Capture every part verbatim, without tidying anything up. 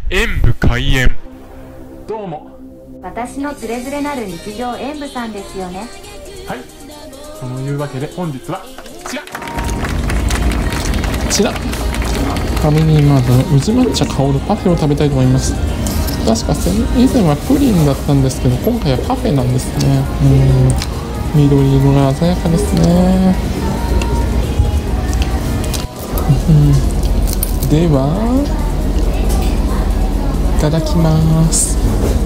演武開演。どうも。 私のつれづれなる日常演武さんですよね。 はい。そのいうわけで本日はこちら。こちらファミリーマートの宇治抹茶香るパフェを食べたいと思います。確か以前はプリンだったんですけど、今回はパフェなんですね。うん、緑色が鮮やかですね。うん、ではいただきます。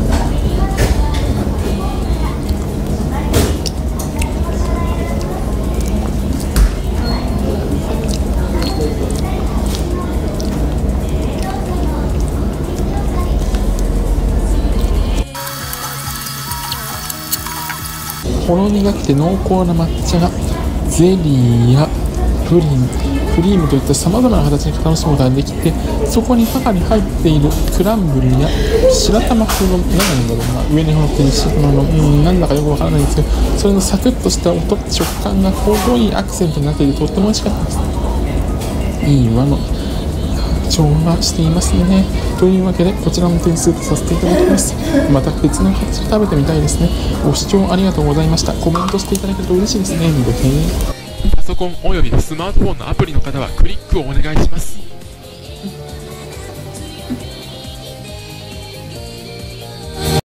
ほろ苦くて濃厚な抹茶がゼリーやプリン、クリームといったさまざまな形に楽しむことができて、そこに中に入っているクランブルや白玉風の何なんだろうな、上に乗っている白玉の、うん、なんだかよくわからないんですけど、それのサクッとした音、食感が程よいアクセントになっていてとっても美味しかったです。いい和の調和していますね。というわけでこちらの点数とさせていただきます。また別の形で食べてみたいですね。ご視聴ありがとうございました。コメントしていただけると嬉しいですね。ごへー。 パソコンおよびスマートフォンのアプリの方はクリックをお願いします。